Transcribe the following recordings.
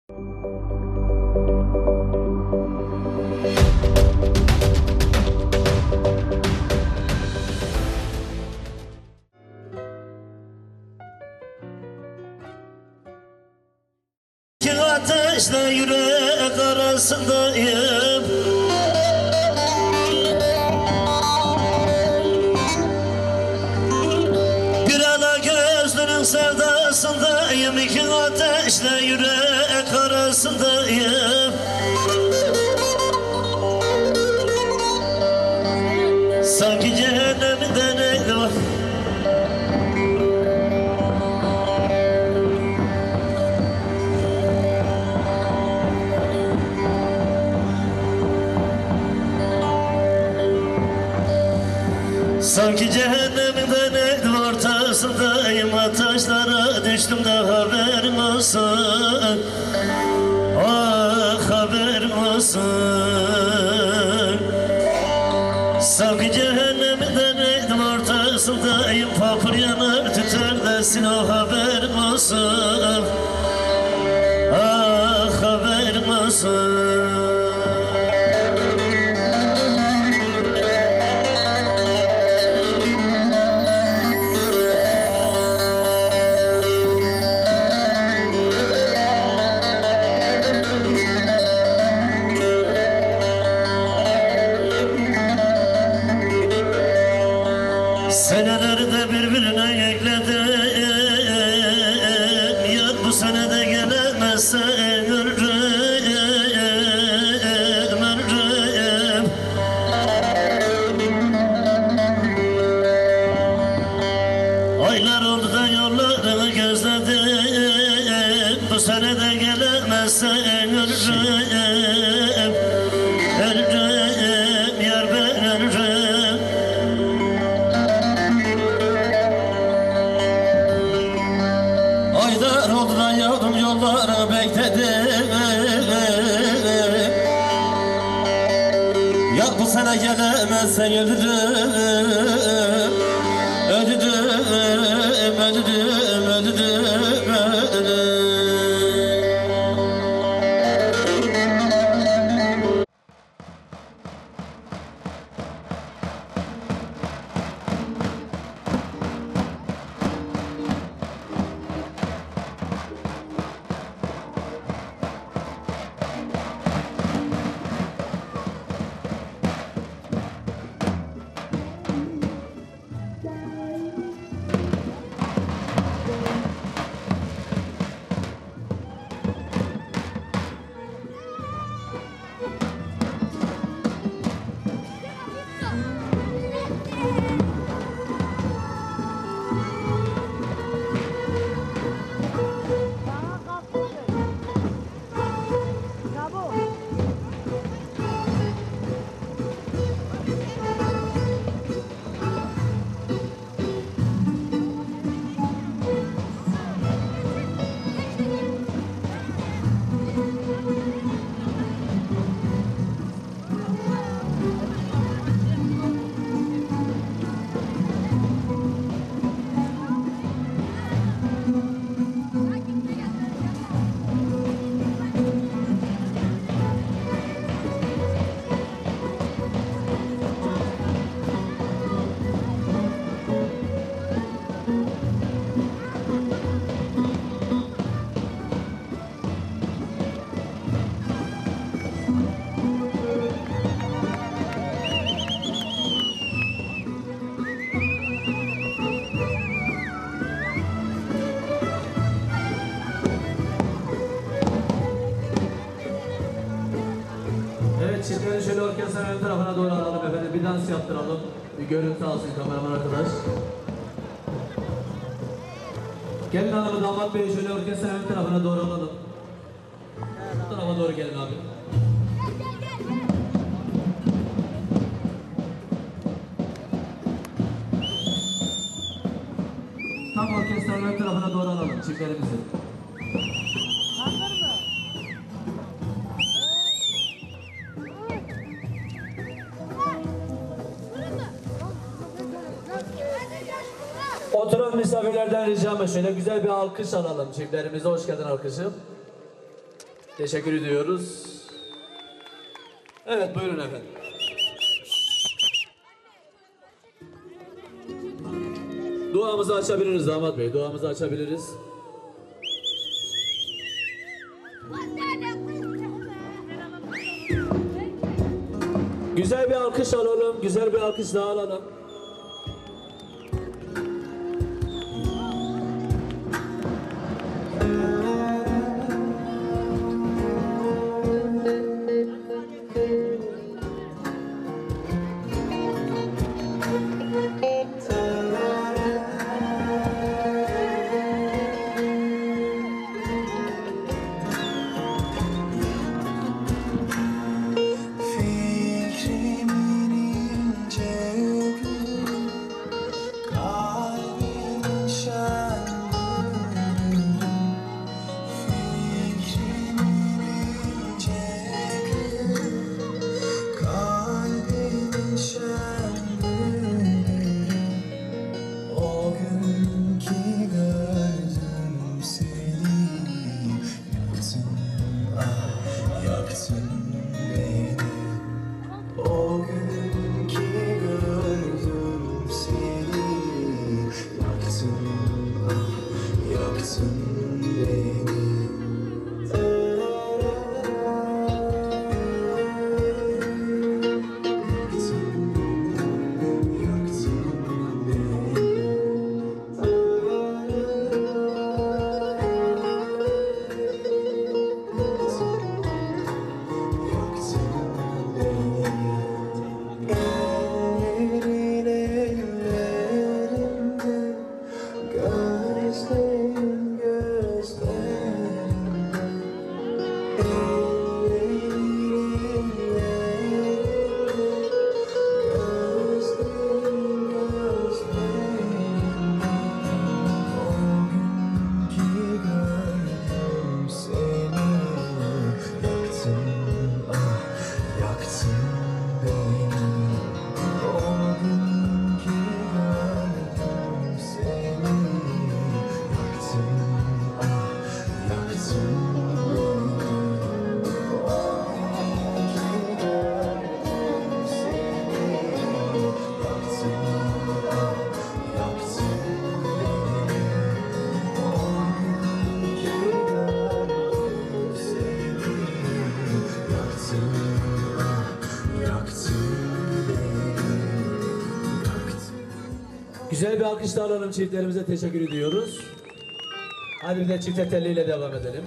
Ateşle yürek arasındayım. Bir ala gözlünün sevdasındayım. İki ateşle yürek arasındayım. Sanki cehennemde neydi var? Sanki cehennemden elim ortasındayım. Ateşlere düştüm de haberim olsun. Ah haberim olsun. Sanki cehennemden elim ortasındayım. Papır yanar tüter desin o haberim olsun. Ah haberim olsun. Senelerde birbirine ekledim. Yar bu senede gelemezse ölürüm, ölürüm. Aylar oldu da yollarını gözledim. Bu senede gelemezse ölürüm, ölürüm. Yar ben ölürüm. Aylar oldu da yavrum yolları bekledim. Ya bu sene gelemezsen ölürüm. Ölürüm, ölürüm, ölürüm, ölürüm. Çiftleri şöyle orkestranın ön tarafına doğru alalım efendim. Bir dans yaptıralım. Bir görüntü alsın kameraman arkadaş. Gelin hanımı damat bey şöyle orkestranın ön tarafına doğru alalım. Bu tarafa doğru gelin abi. Tam orkestranın ön tarafına doğru alalım çiftlerimizi. Oturan misafirlerden ricam şöyle güzel bir alkış alalım çiftlerimize. Hoş geldin alkışı. Teşekkür ediyoruz. Evet, buyurun efendim. Duamızı açabiliriz damat bey, duamızı açabiliriz. Güzel bir alkış alalım, güzel bir alkış daha alalım. Fikrimin ince ucu, kalbimin şenliği. Fikrimin ince ucu, kalbimin şenliği. O gün ki gördüm seni, yaktın, ah yaktın beni. O gün ki gördüm seni, yaktın, ah yaktın beni. Güzel bir alkış da alalım, çiftlerimize teşekkür ediyoruz. Hadi bir de çifte telliyle devam edelim.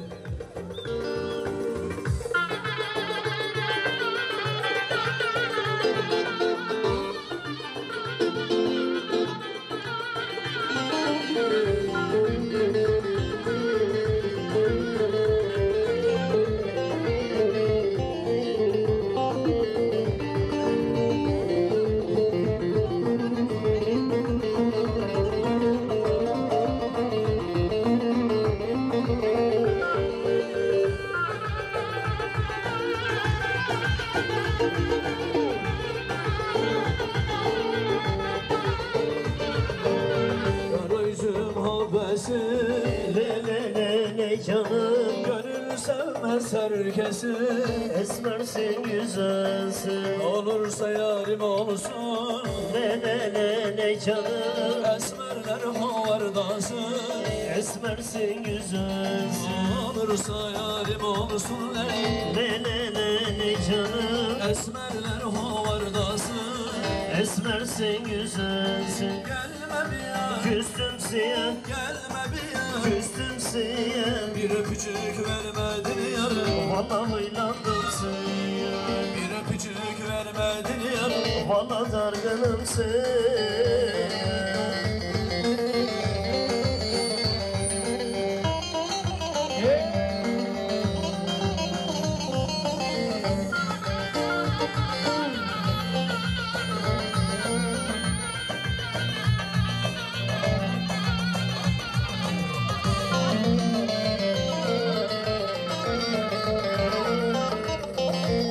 Le le le le canım, Gönül sevmez herkesi, esmersin güzelsin. olursa yarim olsun. Le le le le canım, Esmerler havardası, esmersin güzelsin. olursa yarim olsun. Le le le le canım, Esmerler havardası, esmersin güzelsin. gelme bir ya, Küstüm siyah, gelme bir ya. küstüm siyah. Bir öpücük vermedin yarım, Valla huylandım siyah, bir öpücük vermedin yarım. valla dargınım siyah.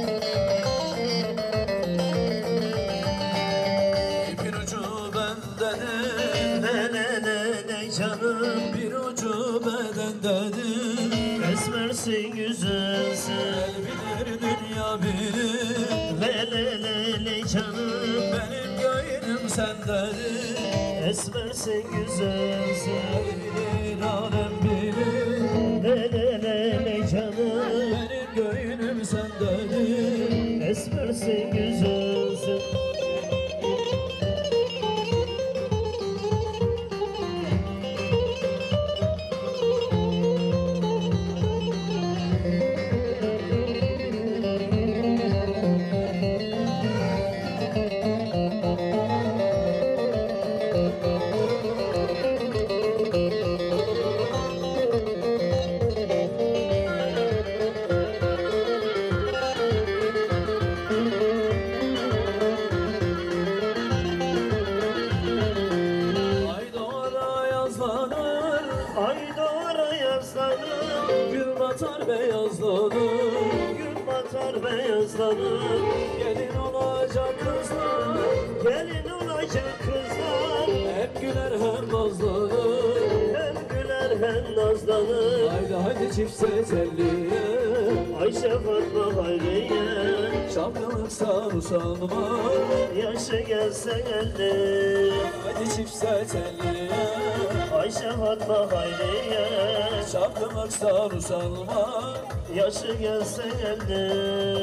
İpin ucu bende güzelsin. El bilir dünya bilir, Le le le le canım, benim gönlüm sendedir. esmersin güzelsin. El bilir alem bilir, Le le le le canım, benim gönlüm sendedir. esmersin güzelsin. Ay doğara yazlanır, Ay doğru yazlanır, gün batar beyazlanır. gün batar beyazlanır. Gelin olacak kızlar, Gelin olacak kızlar, hem güler hem nazlanır. hem güler hem nazlanır. Haydi haydi çift seçerliye, Ayşe Fatma Hayriye, şapkalıksan usanma. yaşı gelse geldi. Haydi çift seçerliye, Ayşe Fatma Hayriye, şapkalıksan usanma. yaşı gelse geldi.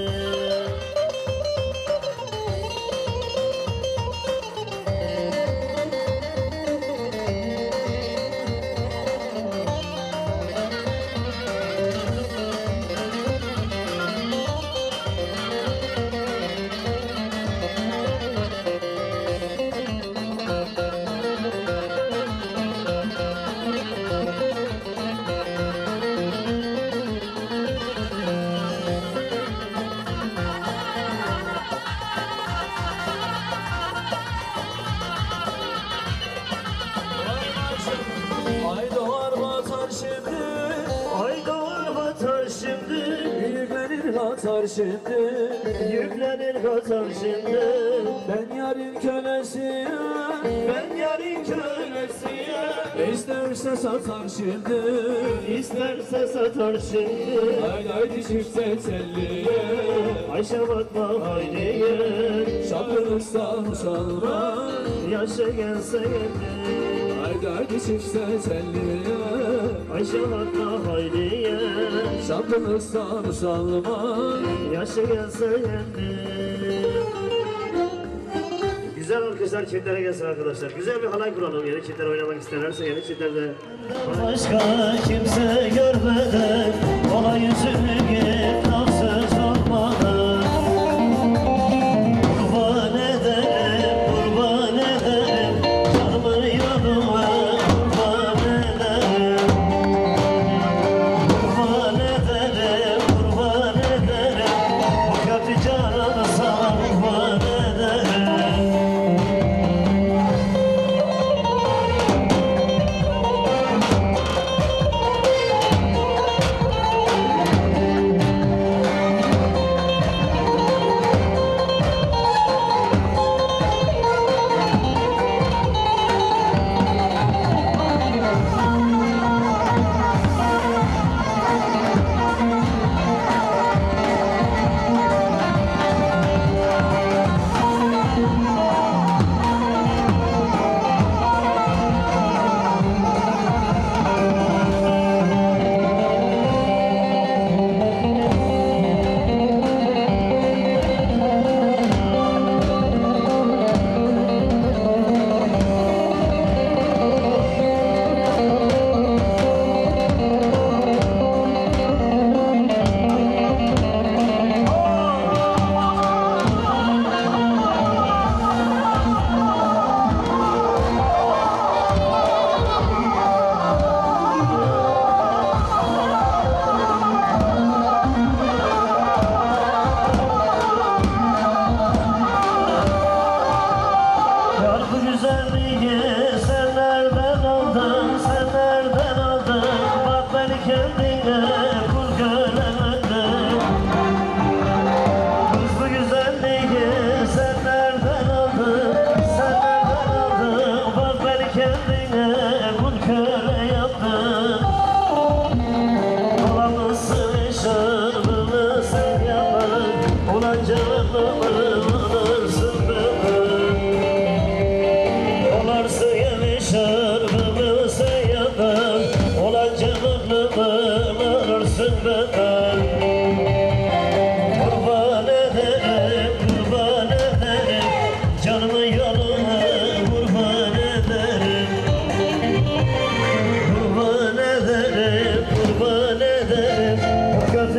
Ay doğar batar şimdi, Ay doğar batar şimdi, yüklenir batar şimdi. yüklenir batar şimdi. Ben yarın kölesiyim, Ben yarın kölesiyim, isterse satar şimdi. isterse satar şimdi. Haydi haydi çift seçerliye, Ayşe Fatma Hayriye, şapkalıksan usanma. yaşı gelse geldi. Haydi haydi çift seçerliye, Ayşe Fatma Hayriye, şapkalıksan usanma. yaşı gelse geldi. Güzel alkışlar çiftlere gelsin arkadaşlar. Güzel bir halay kuralım. Yeni çiftler oynamak isterlerse yeni çiftlerde. Başka kimse görmeden olay yüzünü git nasıl olmadan. Kurban ederim, kurban ederim, canımı yoluma kurban ederim. Kurban ederim, kurban ederim, bu kötü canımı sana kurban ederim.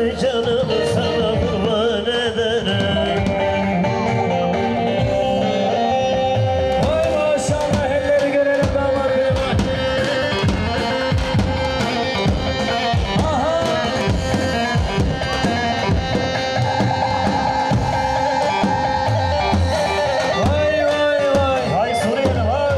canımı sana kurban ederim. Vay maşallah elleri görelim damat bey. Vay vay vay. Hay Suriye'de var.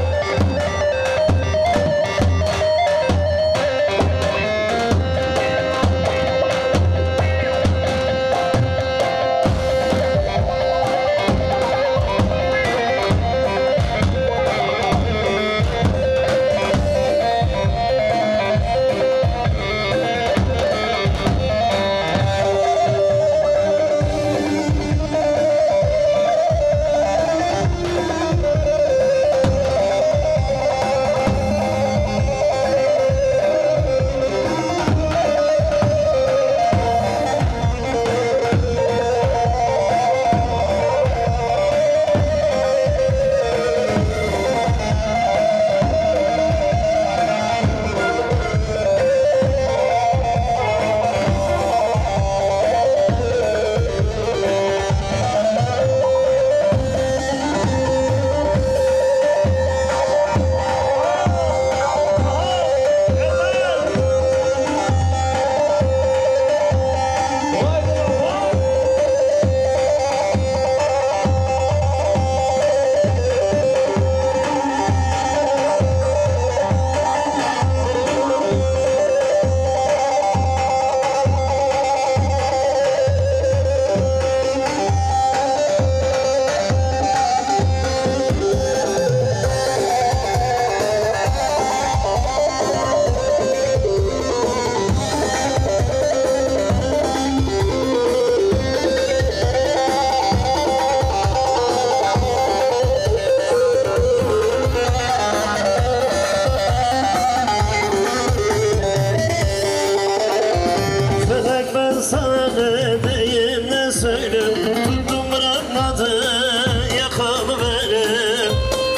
Felek ben sana ne diyeyim ne söyleyeyim, tuttum bırakmadı yakamı benim.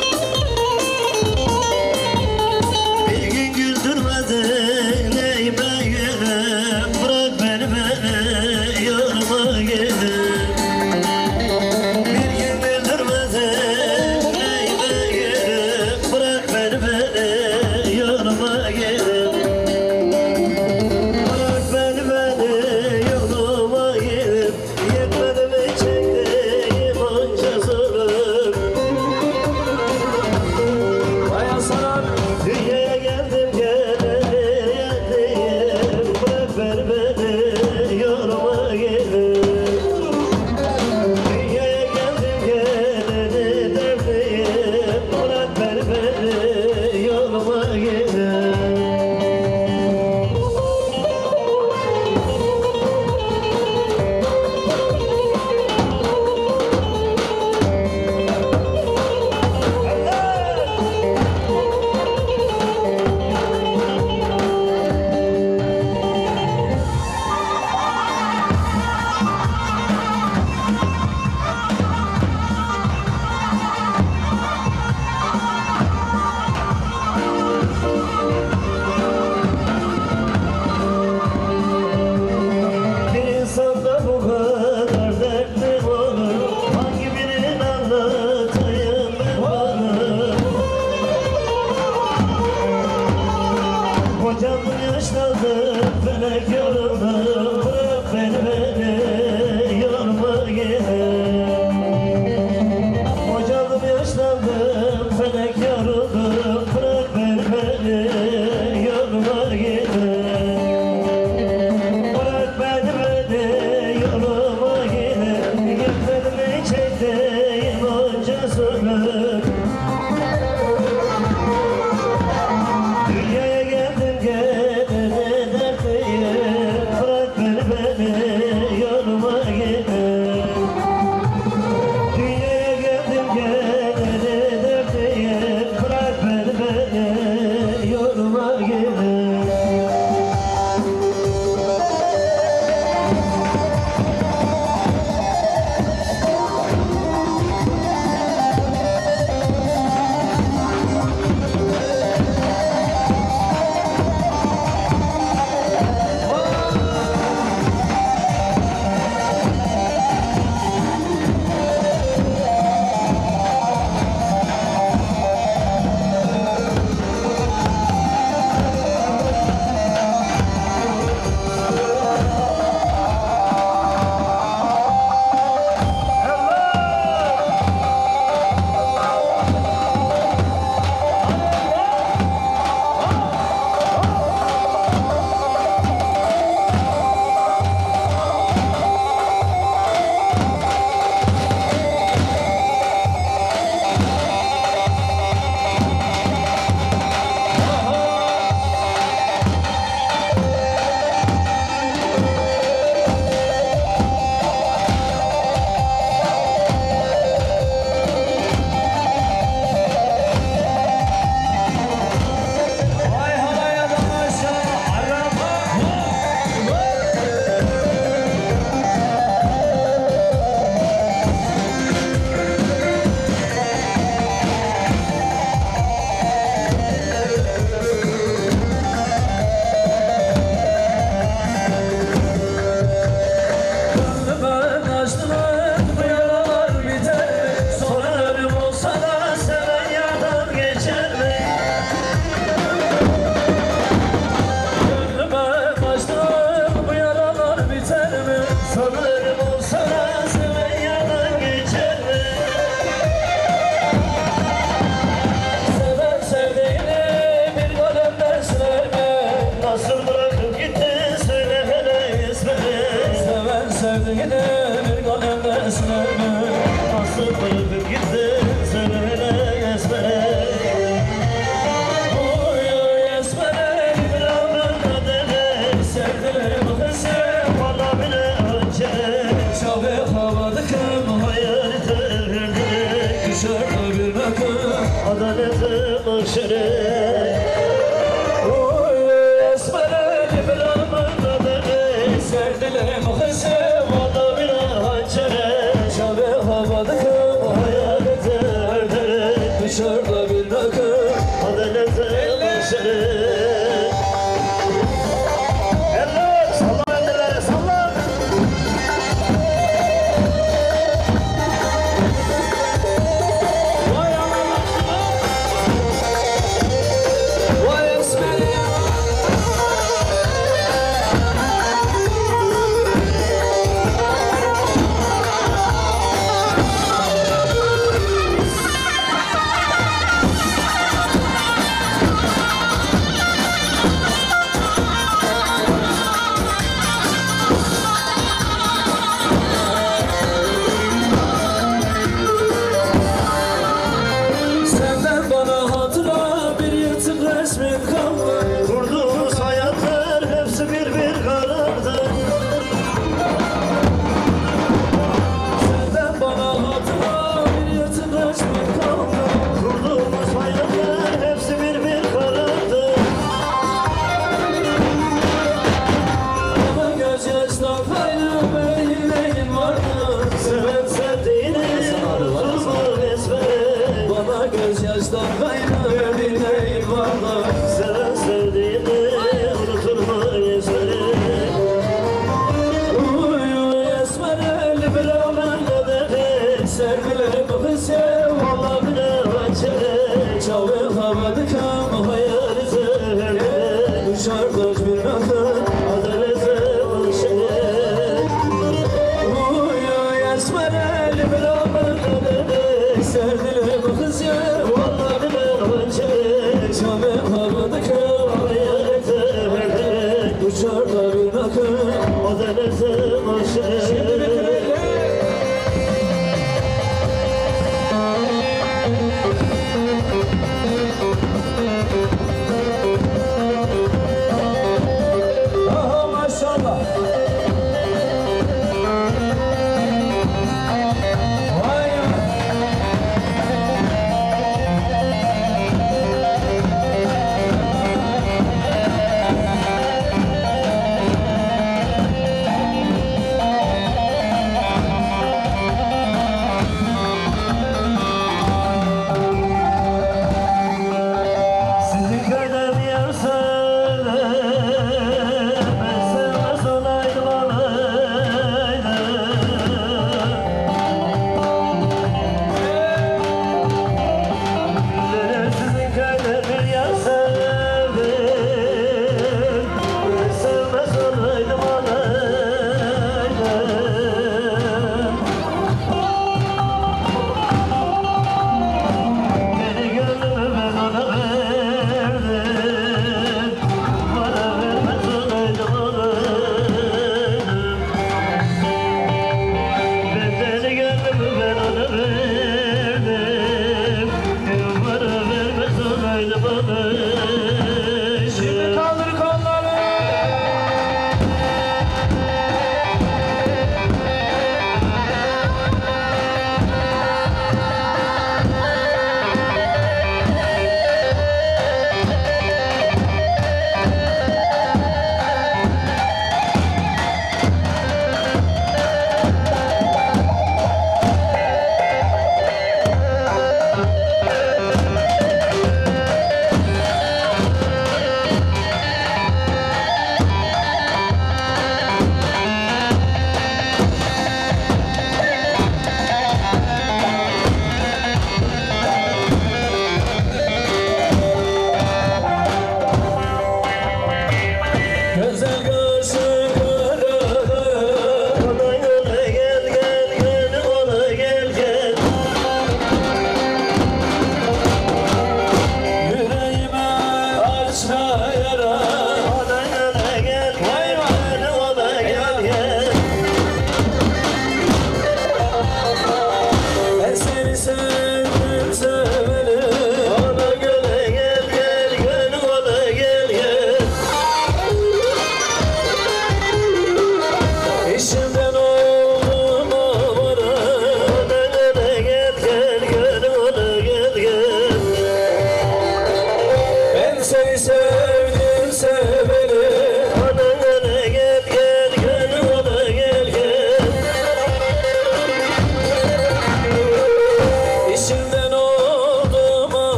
Bir gün güldürmedin neyime gelin, bırak beni yorma gelin. Bir gün güldürmedin neyime gelin, bırak beni yorma gelin. Bırak beni yoluma Sanırım olsana seven yandan geçer mi? Seven sevdiğini bir kalemden silerme. Nasıl bırakıp gittin söyle hele esmeri. Seven sevdiğini bir kalemden silerme. Nasıl bırakıp gittin söyle hele esmeri. Oy oy esmere Bir anında deli sevdiğim kızım. bana bile önce Şabe havadakım hayal terdi. dışarıda bir rakım. Adalete başarı. Oy oy esmere Bir anında deli sevdiğim kızım. bana bile hançere. Şabe havadakım Hayal terdi. dışarıda bir rakım. Adalete başarı. Eller salla elleri salla. Vay anam.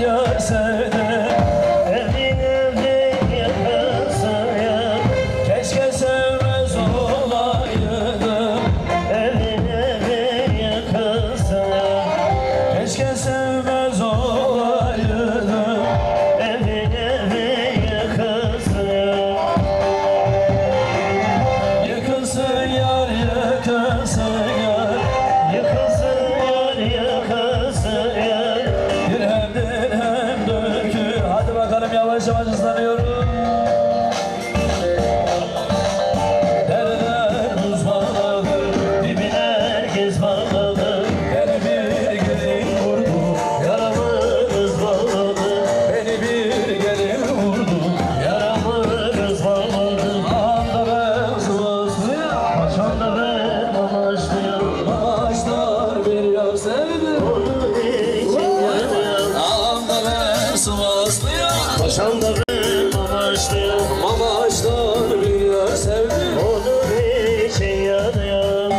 yar sevdim. Evin evin yakasın yar. Keşke sevmez olaydım. Evin evin yakasın yar. Keşke sevmez olaydım. Evin evin yakasın yar. Yıkılsın yar, yıkılsın yar. Yıkılsın yar yakasın yar. Dirhem dirhem dökü. Hadi bakalım yavaş yavaş ıslanıyorum. Derler buz bağladı. Dibine herkes bağladı. Beni bir gelin vurdu. Yaramı kız bağladı. Beni bir gelin vurdu. Yaramı kız bağladı. Anda ben sıvaslıya. Paşam da ben amaçlıyım. Ağaçlar bir yar sevdim. Onun için yanıyorum. Anda ben sıvaslıya. Paşam da ben amaçlıyım. Ağaçlar bir yar sevdim. Onun için yanıyorum.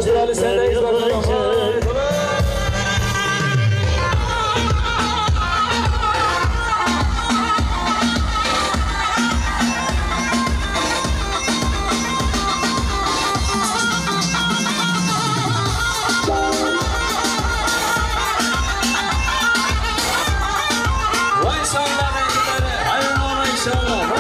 Coştur Ali sendeyiz bakalım. Vay sallar renkleri, hayırlı ola inşallah.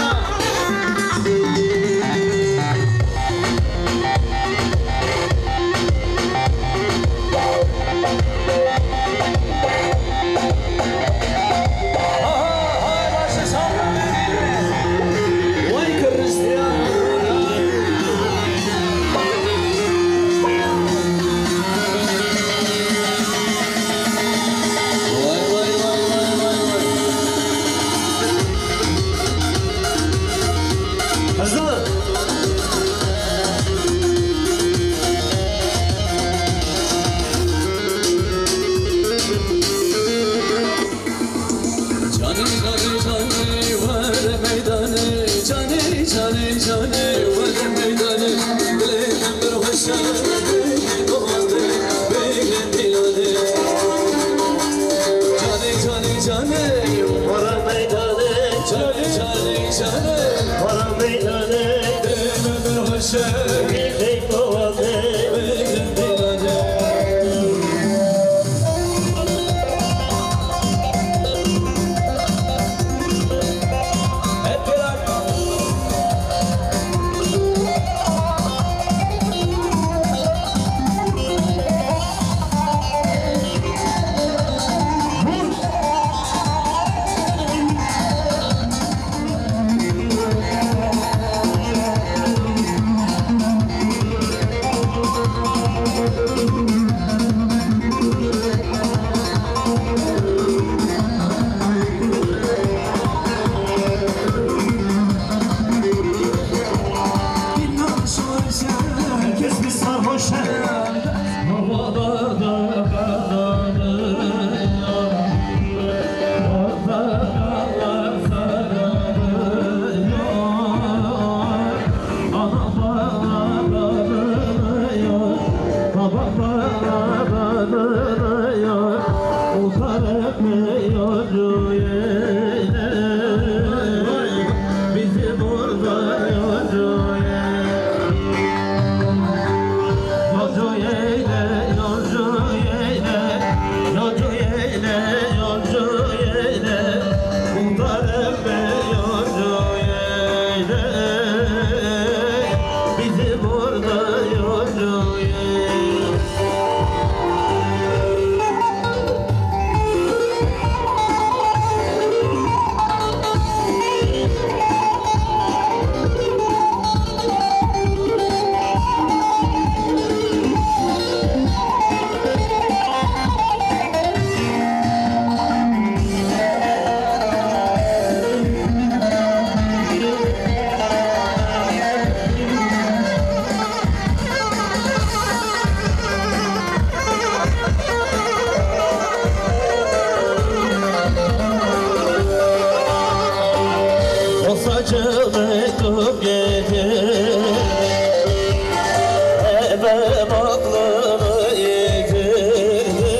Hazır. Cani cani cani var meydanı, cani cani cani var meydanı. Bileğim bir hoşa doğadı, beyler diladı. Cani cani cani, Para meydanı, cani cani cani. para meydanı, Bileğim bir hoşa, bir kovadı. beyler diladı. Hep beraber. Herkes bir sarhoş. Havalarda kararıyor, orada dağlar sararıyor. Ana bağlanıyor, baba bağlanıyor. Utar etmiyor yine, bizi burada yoruyor. Yolcu eyle, yolcu eyle, yolcu eyle, yolcu eyle, kurtar emme yolcu eyle, bizi burada yolcu eyle. O saçı mektup getir, benim aklımı yitirdi.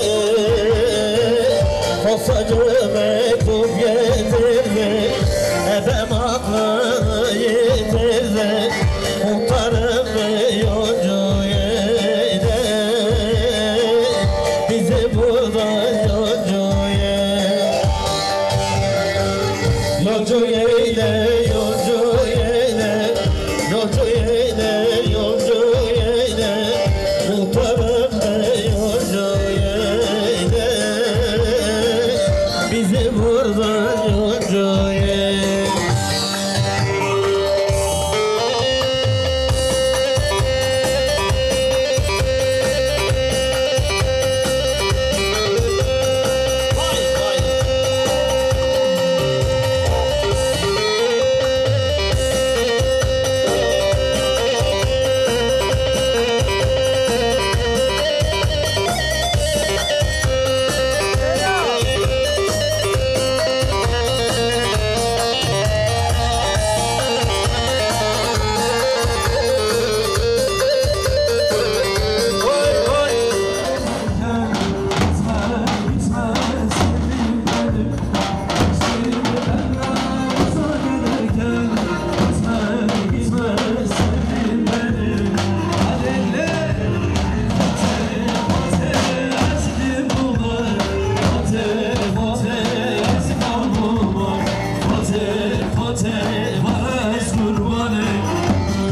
O saçı mektup getirdi, benim aklımı yitirdi. Muhtarım yolcu eyle, bizi burada yolcu eyle. Yolcu eyle, yolcu eyle, yolcu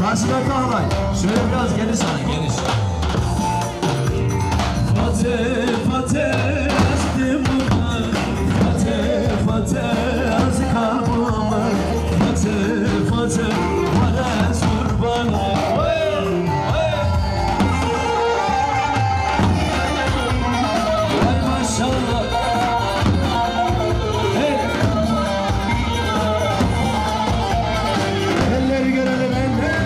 Haşmet Ağlay. Şöyle biraz geniş alın, geniş. Fatih, Fatih, azdım bunu. Fatih, Fatih, az kalbımı. Fatih, Fatih, bana kurbanı. Vay maşallah. Hey. Elleri görelim, eller.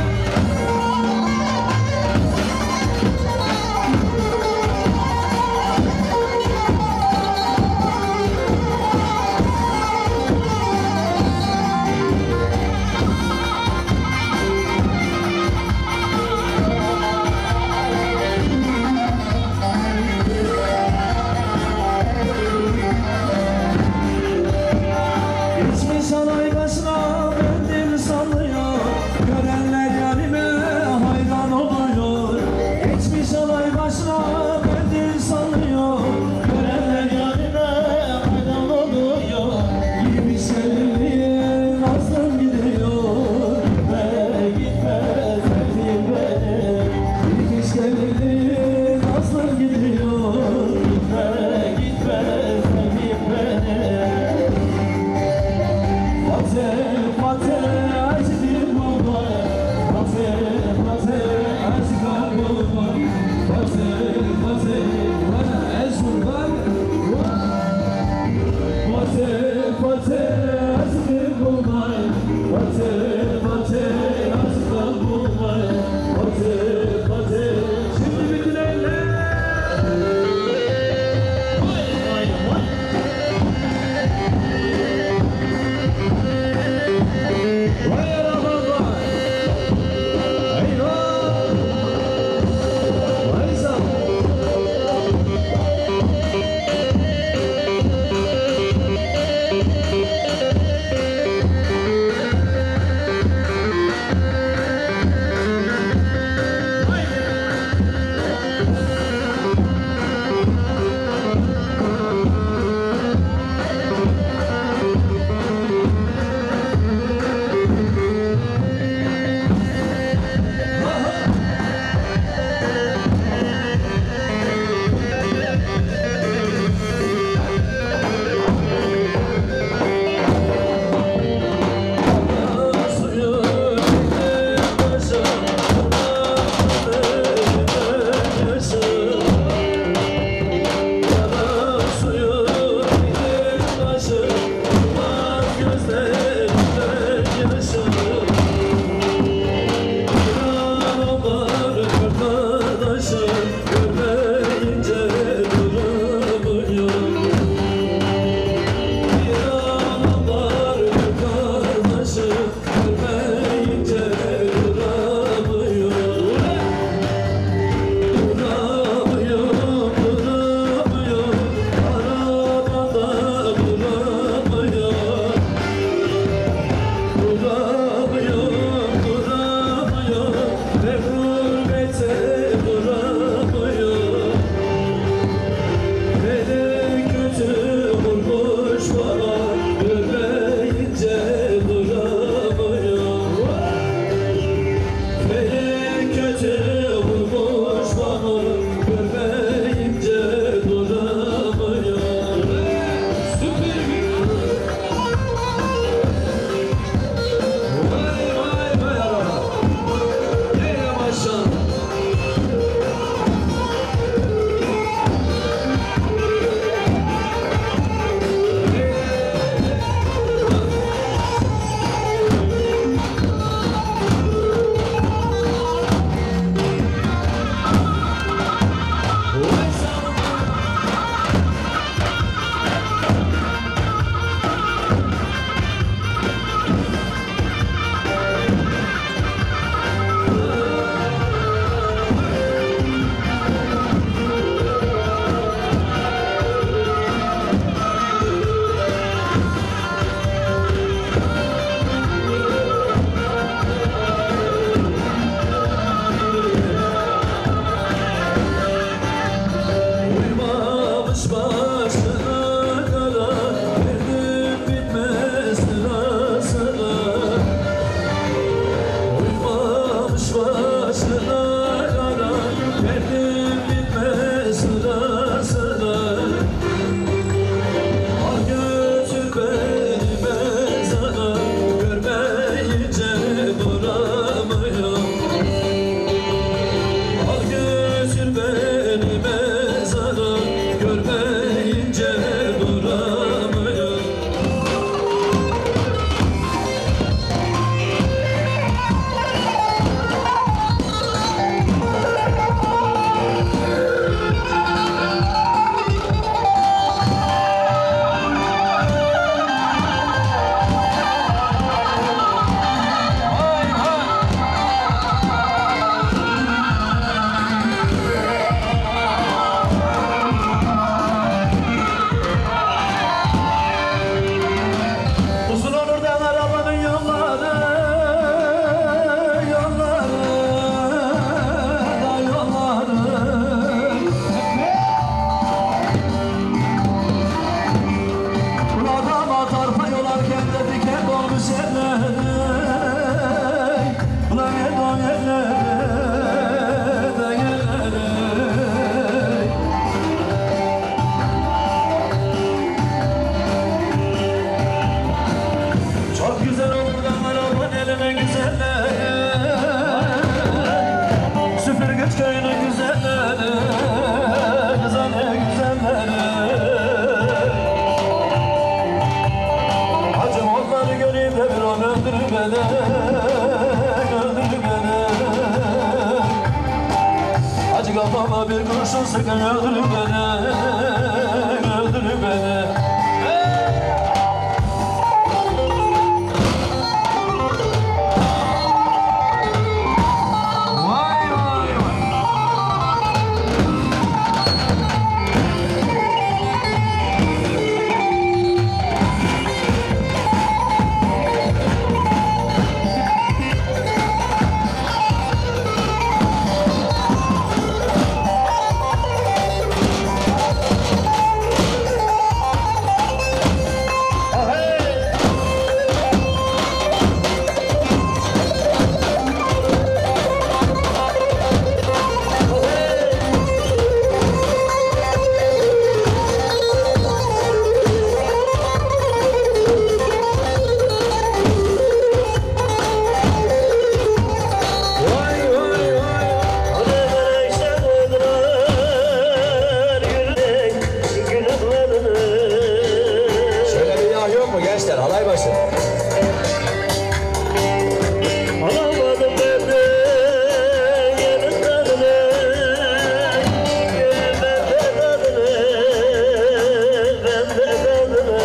Geçmiş alay başına mendil sallıyor. Görenler yanime hayran oluyor. Geçmiş alay başına mendil sallıyor. Görenler yanime hayran oluyor. Gitmiş elini nazlım gidiyor. Gitme gitme sevdiğim beni. Gitmiş elini nazlım gidiyor. Gitme gitme sevdiğim beni. Fatih, Fatih, azdim baba. Fatih, Fatih, az kalbıma. Fatih, Fatih, bana ez kurban. Fatih, Fatih, azdim baba. Fatih, Fatih, az kalbıma. Fatih, Fatih, şimdi bütün eller. Vay anam vay. Eyvah. Vay sağ. beni, öldür beni. Acı kafama bir kurşun sıkın, öldür beni, öldür beni. Halay başı. Alamadım ben de gelin tadını, gelin ben de tadını, ben de tadını.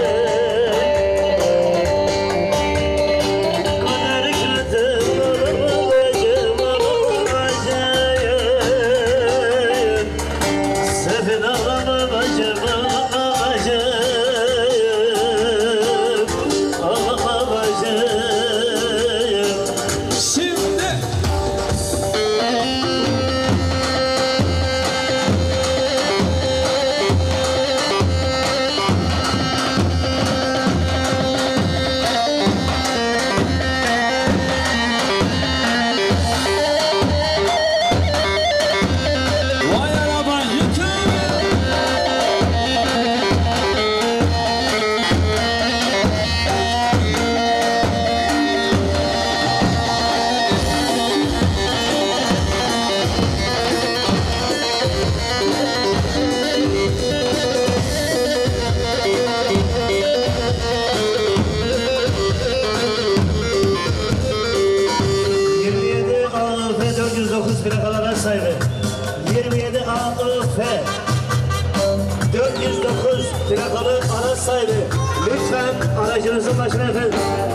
Kader kötü olur babacığım, babacığım. Sefil ağlama bacım, babacığım. Plakalara sahibi 27 AIF 409 plakalı araç sahibi, lütfen aracınızın başına efendim.